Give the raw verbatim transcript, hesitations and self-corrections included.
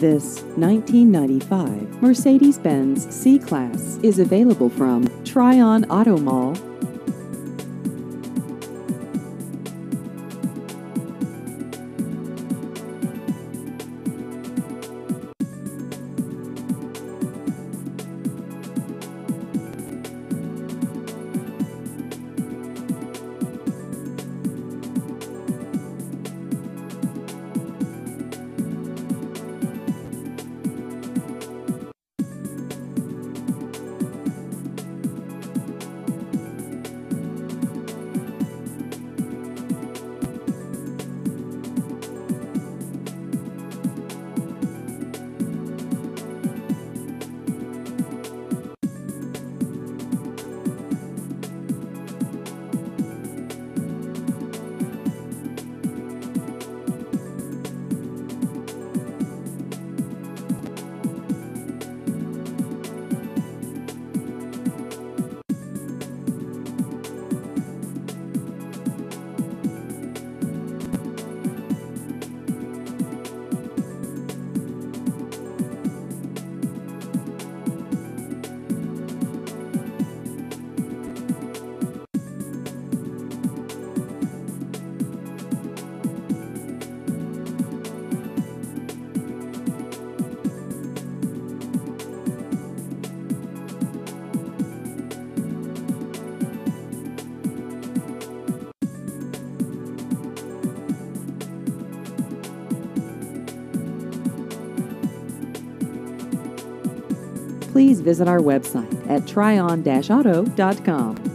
This nineteen ninety-five Mercedes-Benz C-Class is available from Tryon Auto Mall. Please visit our website at tryon dash auto dot com.